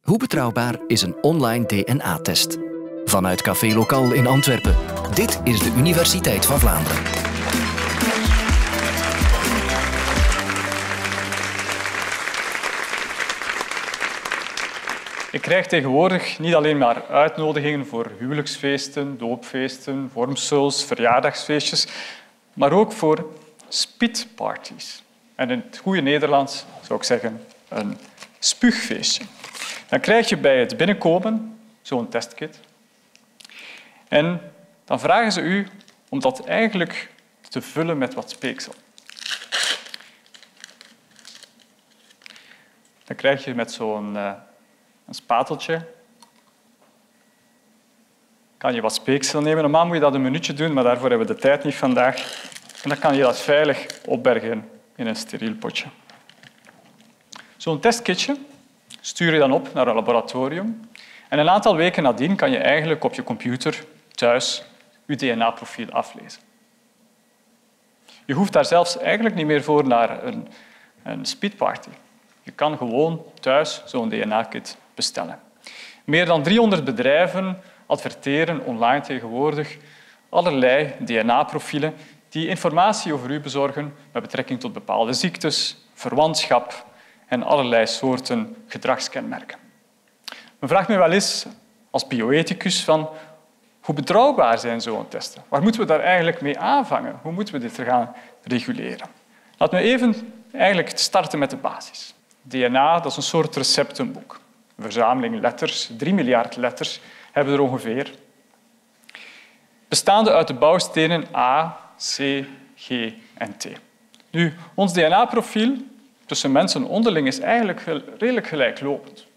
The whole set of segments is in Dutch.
Hoe betrouwbaar is een online DNA-test? Vanuit Café Lokaal in Antwerpen. Dit is de Universiteit van Vlaanderen. Ik krijg tegenwoordig niet alleen maar uitnodigingen voor huwelijksfeesten, doopfeesten, vormsels, verjaardagsfeestjes, maar ook voor spitparties. En in het goede Nederlands zou ik zeggen een spuugfeestje. Dan krijg je bij het binnenkomen zo'n testkit. En dan vragen ze u om dat eigenlijk te vullen met wat speeksel. Dan krijg je met zo'n een spateltje. Kan je wat speeksel nemen. Normaal moet je dat een minuutje doen, maar daarvoor hebben we de tijd niet vandaag. En dan kan je dat veilig opbergen in een steriel potje. Zo'n testkitje stuur je dan op naar een laboratorium. En een aantal weken nadien kan je eigenlijk op je computer thuis je DNA-profiel aflezen. Je hoeft daar zelfs eigenlijk niet meer voor naar een speedparty. Je kan gewoon thuis zo'n DNA-kit bestellen. Meer dan 300 bedrijven adverteren online tegenwoordig allerlei DNA-profielen die informatie over u bezorgen met betrekking tot bepaalde ziektes, verwantschap en allerlei soorten gedragskenmerken. Men vraagt me wel eens als bioethicus van hoe betrouwbaar zijn zo'n testen? Waar moeten we daar eigenlijk mee aanvangen? Hoe moeten we dit gaan reguleren? Laten we even eigenlijk starten met de basis. DNA, dat is een soort receptenboek. Een verzameling letters, 3 miljard letters hebben we er ongeveer. Bestaande uit de bouwstenen A, C, G en T. Nu, ons DNA-profiel tussen mensen onderling is eigenlijk redelijk gelijklopend.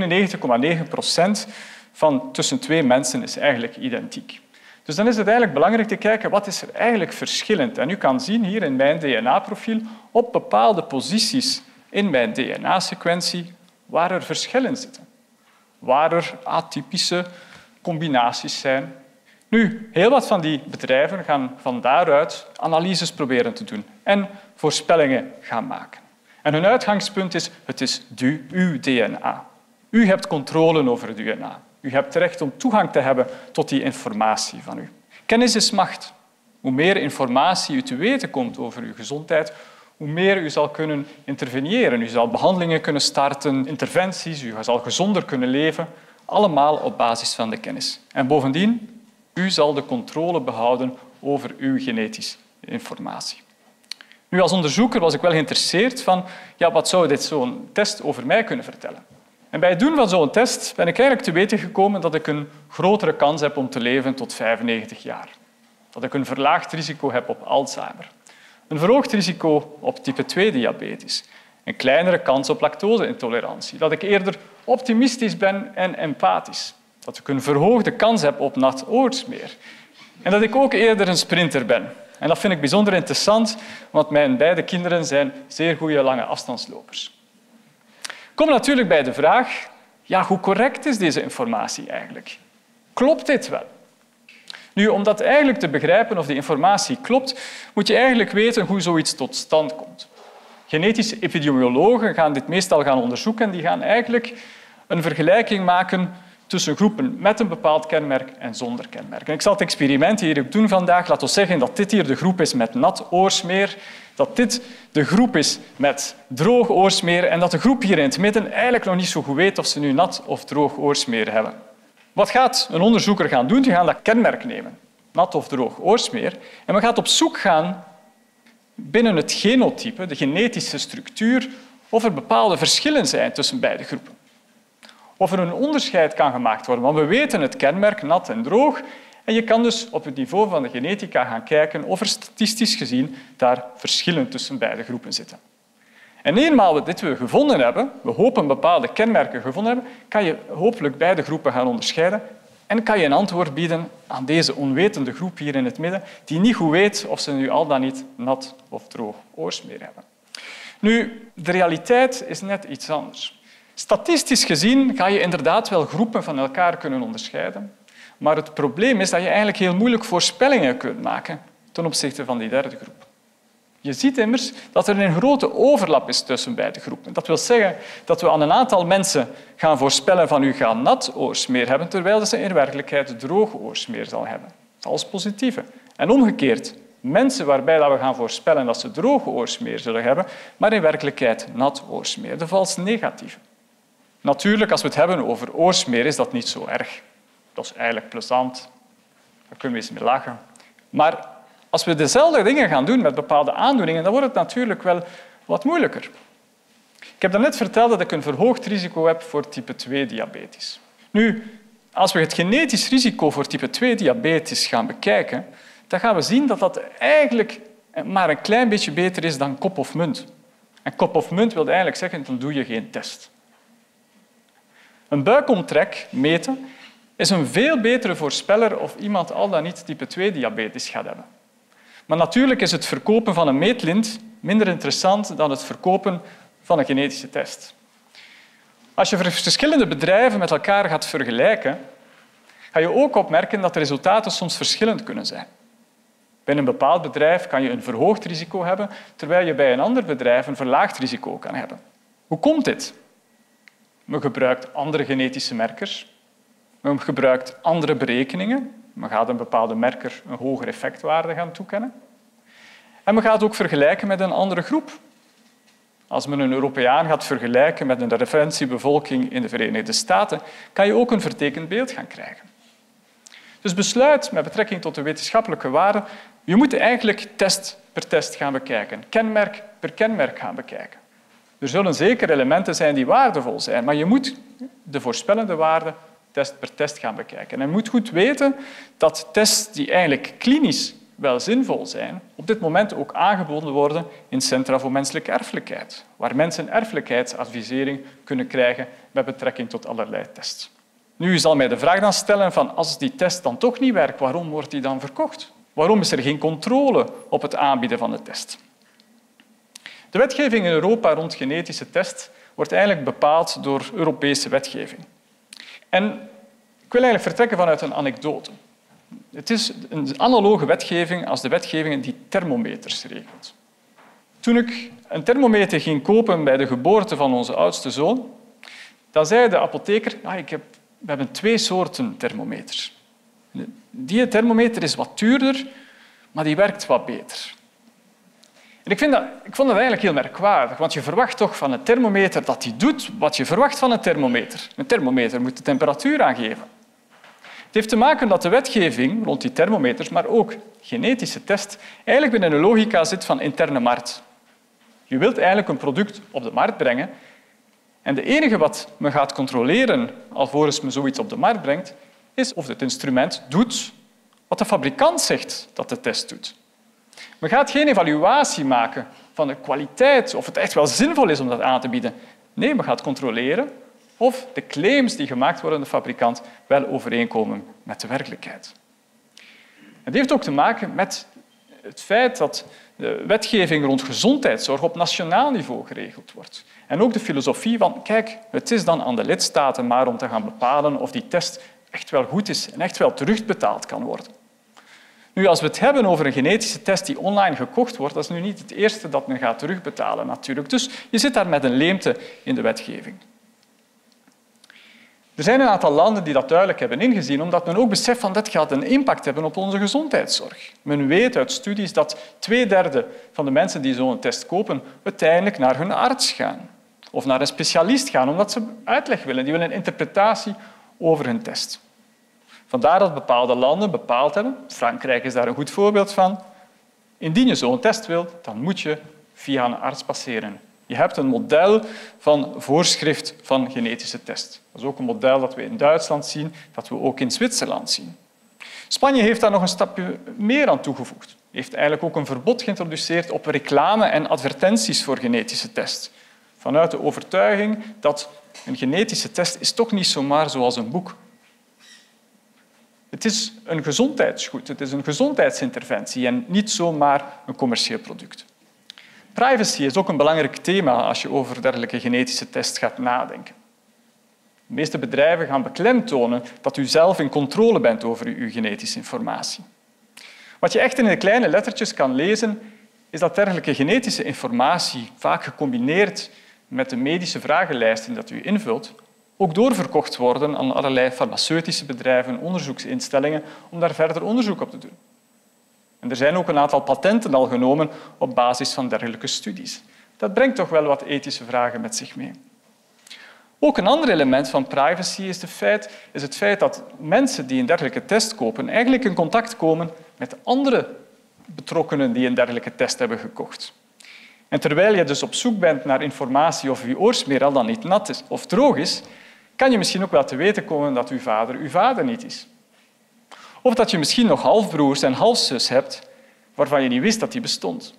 99,9% van tussen twee mensen is eigenlijk identiek. Dus dan is het eigenlijk belangrijk te kijken wat is er eigenlijk verschillend. En u kan zien hier in mijn DNA-profiel op bepaalde posities in mijn DNA-sequentie waar er verschillen zitten. Waar er atypische combinaties zijn. Nu, heel wat van die bedrijven gaan van daaruit analyses proberen te doen en voorspellingen gaan maken. En hun uitgangspunt is, het is uw DNA. U hebt controle over het DNA. U hebt recht om toegang te hebben tot die informatie van u. Kennis is macht. Hoe meer informatie u te weten komt over uw gezondheid, hoe meer u zal kunnen interveneren. U zal behandelingen kunnen starten, interventies, u zal gezonder kunnen leven, allemaal op basis van de kennis. En bovendien, u zal de controle behouden over uw genetische informatie. Nu, als onderzoeker was ik wel geïnteresseerd van wat zou dit zo'n test over mij kunnen vertellen. En bij het doen van zo'n test ben ik eigenlijk te weten gekomen dat ik een grotere kans heb om te leven tot 95 jaar. Dat ik een verlaagd risico heb op Alzheimer. Een verhoogd risico op type 2-diabetes. Een kleinere kans op lactose-intolerantie. Dat ik eerder optimistisch ben en empathisch. Dat ik een verhoogde kans heb op nat oorsmeer. En dat ik ook eerder een sprinter ben. En dat vind ik bijzonder interessant, want mijn beide kinderen zijn zeer goede lange afstandslopers. Ik kom natuurlijk bij de vraag, hoe correct is deze informatie eigenlijk? Klopt dit wel? Nu, om dat eigenlijk te begrijpen of die informatie klopt, moet je eigenlijk weten hoe zoiets tot stand komt. Genetische epidemiologen gaan dit meestal gaan onderzoeken en die gaan eigenlijk een vergelijking maken tussen groepen met een bepaald kenmerk en zonder kenmerk. En ik zal het experiment hier doen vandaag. Laten we zeggen dat dit hier de groep is met nat oorsmeer, dat dit de groep is met droog oorsmeer en dat de groep hier in het midden eigenlijk nog niet zo goed weet of ze nu nat of droog oorsmeer hebben. Wat gaat een onderzoeker gaan doen? Die gaat dat kenmerk nemen, nat of droog oorsmeer, en we gaan op zoek gaan binnen het genotype, de genetische structuur, of er bepaalde verschillen zijn tussen beide groepen. Of er een onderscheid kan gemaakt worden. Want we weten het kenmerk nat en droog. En je kan dus op het niveau van de genetica gaan kijken of er statistisch gezien daar verschillen tussen beide groepen zitten. En eenmaal we dit gevonden hebben, we hopen bepaalde kenmerken gevonden hebben, kan je hopelijk beide groepen gaan onderscheiden en kan je een antwoord bieden aan deze onwetende groep hier in het midden, die niet goed weet of ze nu al dan niet nat of droog oorsmeer hebben. Nu, de realiteit is net iets anders. Statistisch gezien ga je inderdaad wel groepen van elkaar kunnen onderscheiden, maar het probleem is dat je eigenlijk heel moeilijk voorspellingen kunt maken ten opzichte van die derde groep. Je ziet immers dat er een grote overlap is tussen beide groepen. Dat wil zeggen dat we aan een aantal mensen gaan voorspellen van u gaat nat oorsmeer hebben, terwijl ze in werkelijkheid droog oorsmeer zal hebben. Vals positieve. En omgekeerd, mensen waarbij we gaan voorspellen dat ze droog oorsmeer zullen hebben, maar in werkelijkheid nat oorsmeer, de vals negatieve. Natuurlijk, als we het hebben over oorsmeer, is dat niet zo erg. Dat is eigenlijk plezant. Daar kunnen we eens mee lachen. Maar als we dezelfde dingen gaan doen met bepaalde aandoeningen, dan wordt het natuurlijk wel wat moeilijker. Ik heb daarnet verteld dat ik een verhoogd risico heb voor type 2-diabetes. Nu, als we het genetisch risico voor type 2-diabetes gaan bekijken, dan gaan we zien dat dat eigenlijk maar een klein beetje beter is dan kop of munt. En kop of munt wil eigenlijk zeggen, dan doe je geen test. Een buikomtrek meten is een veel betere voorspeller of iemand al dan niet type 2-diabetes gaat hebben. Maar natuurlijk is het verkopen van een meetlint minder interessant dan het verkopen van een genetische test. Als je verschillende bedrijven met elkaar gaat vergelijken, ga je ook opmerken dat de resultaten soms verschillend kunnen zijn. Bij een bepaald bedrijf kan je een verhoogd risico hebben, terwijl je bij een ander bedrijf een verlaagd risico kan hebben. Hoe komt dit? Men gebruikt andere genetische merkers. Men gebruikt andere berekeningen. Men gaat een bepaalde merker een hogere effectwaarde gaan toekennen. En men gaat ook vergelijken met een andere groep. Als men een Europeaan gaat vergelijken met een referentiebevolking in de Verenigde Staten, kan je ook een vertekend beeld gaan krijgen. Dus besluit met betrekking tot de wetenschappelijke waarden, je moet eigenlijk test per test gaan bekijken, kenmerk per kenmerk gaan bekijken. Er zullen zeker elementen zijn die waardevol zijn, maar je moet de voorspellende waarden test per test gaan bekijken. En je moet goed weten dat tests die eigenlijk klinisch wel zinvol zijn, op dit moment ook aangeboden worden in Centra voor Menselijke Erfelijkheid, waar mensen erfelijkheidsadvisering kunnen krijgen met betrekking tot allerlei tests. Nu, u zal mij de vraag dan stellen van als die test dan toch niet werkt, waarom wordt die dan verkocht? Waarom is er geen controle op het aanbieden van de test? De wetgeving in Europa rond genetische tests wordt eigenlijk bepaald door Europese wetgeving. En ik wil eigenlijk vertrekken vanuit een anekdote. Het is een analoge wetgeving als de wetgeving die thermometers regelt. Toen ik een thermometer ging kopen bij de geboorte van onze oudste zoon, dan zei de apotheker, we hebben 2 soorten thermometers. Die thermometer is wat duurder, maar die werkt wat beter. En ik vond dat eigenlijk heel merkwaardig, want je verwacht toch van een thermometer dat die doet wat je verwacht van een thermometer. Een thermometer moet de temperatuur aangeven. Het heeft te maken dat de wetgeving rond die thermometers, maar ook genetische test, eigenlijk binnen een logica zit van interne markt. Je wilt eigenlijk een product op de markt brengen en de enige wat men gaat controleren alvorens men zoiets op de markt brengt, is of het instrument doet wat de fabrikant zegt dat de test doet. Men gaat geen evaluatie maken van de kwaliteit, of het echt wel zinvol is om dat aan te bieden. Nee, men gaat controleren of de claims die gemaakt worden door de fabrikant wel overeenkomen met de werkelijkheid. Het heeft ook te maken met het feit dat de wetgeving rond gezondheidszorg op nationaal niveau geregeld wordt. En ook de filosofie van, kijk, het is dan aan de lidstaten maar om te gaan bepalen of die test echt wel goed is en echt wel terugbetaald kan worden. Nu, als we het hebben over een genetische test die online gekocht wordt, dat is nu niet het eerste dat men gaat terugbetalen natuurlijk. Dus je zit daar met een leemte in de wetgeving. Er zijn een aantal landen die dat duidelijk hebben ingezien, omdat men ook beseft dat dit gaat een impact hebben op onze gezondheidszorg. Men weet uit studies dat 2/3 van de mensen die zo'n test kopen uiteindelijk naar hun arts gaan of naar een specialist gaan, omdat ze uitleg willen. Die willen een interpretatie over hun test. Vandaar dat bepaalde landen bepaald hebben, Frankrijk is daar een goed voorbeeld van, indien je zo'n test wilt, dan moet je via een arts passeren. Je hebt een model van voorschrift van genetische test. Dat is ook een model dat we in Duitsland zien, dat we ook in Zwitserland zien. Spanje heeft daar nog een stapje meer aan toegevoegd. Heeft eigenlijk ook een verbod geïntroduceerd op reclame en advertenties voor genetische test. Vanuit de overtuiging dat een genetische test is toch niet zomaar zoals een boek. Het is een gezondheidsgoed, het is een gezondheidsinterventie en niet zomaar een commercieel product. Privacy is ook een belangrijk thema als je over dergelijke genetische tests gaat nadenken. De meeste bedrijven gaan beklemtonen dat u zelf in controle bent over uw genetische informatie. Wat je echt in de kleine lettertjes kan lezen, is dat dergelijke genetische informatie, vaak gecombineerd met de medische vragenlijsten die u invult, ook doorverkocht worden aan allerlei farmaceutische bedrijven, onderzoeksinstellingen, om daar verder onderzoek op te doen. En er zijn ook een aantal patenten al genomen op basis van dergelijke studies. Dat brengt toch wel wat ethische vragen met zich mee. Ook een ander element van privacy is het feit dat mensen die een dergelijke test kopen eigenlijk in contact komen met andere betrokkenen die een dergelijke test hebben gekocht. En terwijl je dus op zoek bent naar informatie of je oorsmeer al dan niet nat is of droog is, kan je misschien ook wel te weten komen dat uw vader niet is. Of dat je misschien nog halfbroers en halfzus hebt waarvan je niet wist dat die bestond.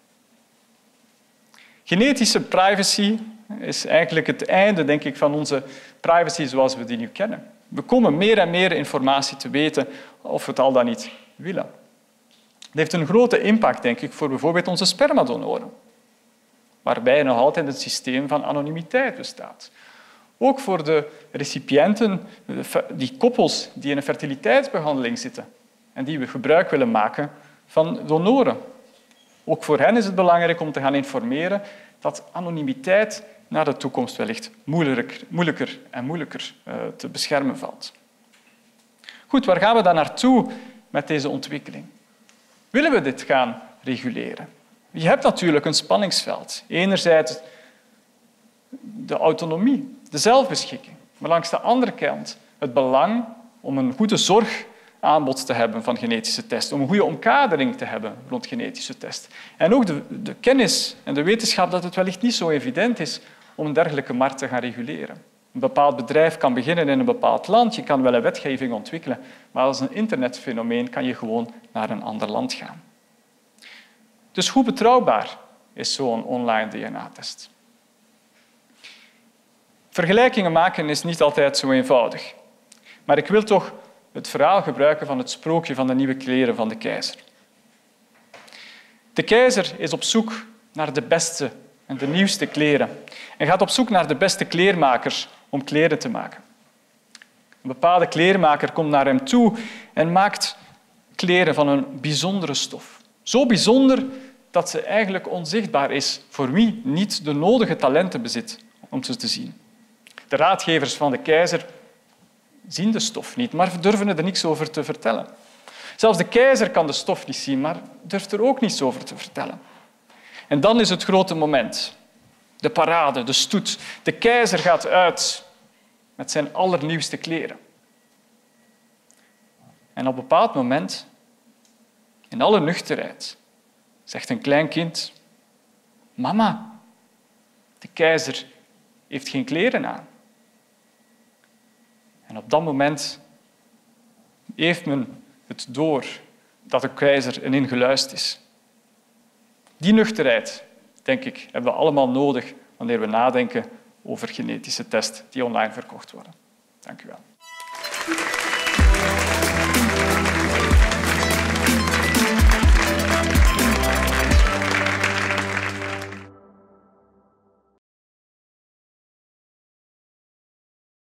Genetische privacy is eigenlijk het einde, denk ik, van onze privacy zoals we die nu kennen. We komen meer en meer informatie te weten of we het al dan niet willen. Het heeft een grote impact, denk ik, voor bijvoorbeeld onze spermadonoren, waarbij nog altijd het systeem van anonimiteit bestaat. Ook voor de recipiënten, die koppels die in een fertiliteitsbehandeling zitten en die we gebruik willen maken van donoren. Ook voor hen is het belangrijk om te gaan informeren dat anonimiteit naar de toekomst wellicht moeilijker en moeilijker te beschermen valt. Goed, waar gaan we dan naartoe met deze ontwikkeling? Willen we dit gaan reguleren? Je hebt natuurlijk een spanningsveld. Enerzijds de autonomie, de zelfbeschikking, maar langs de andere kant het belang om een goede zorgaanbod te hebben van genetische testen, om een goede omkadering te hebben rond genetische testen. En ook de kennis en de wetenschap dat het wellicht niet zo evident is om een dergelijke markt te gaan reguleren. Een bepaald bedrijf kan beginnen in een bepaald land, je kan wel een wetgeving ontwikkelen, maar als een internetfenomeen kan je gewoon naar een ander land gaan. Dus hoe betrouwbaar is zo'n online DNA-test? Vergelijkingen maken is niet altijd zo eenvoudig. Maar ik wil toch het verhaal gebruiken van het sprookje van de nieuwe kleren van de keizer. De keizer is op zoek naar de beste en de nieuwste kleren en gaat op zoek naar de beste kleermakers om kleren te maken. Een bepaalde kleermaker komt naar hem toe en maakt kleren van een bijzondere stof. Zo bijzonder dat ze eigenlijk onzichtbaar is voor wie niet de nodige talenten bezit om ze te zien. De raadgevers van de keizer zien de stof niet, maar durven er niets over te vertellen. Zelfs de keizer kan de stof niet zien, maar durft er ook niets over te vertellen. En dan is het grote moment. De parade, de stoet. De keizer gaat uit met zijn allernieuwste kleren. En op een bepaald moment, in alle nuchterheid, zegt een klein kind: Mama, de keizer heeft geen kleren aan. En op dat moment heeft men het door dat de keizer een ingeluist is. Die nuchterheid, denk ik, hebben we allemaal nodig wanneer we nadenken over genetische tests die online verkocht worden. Dank u wel.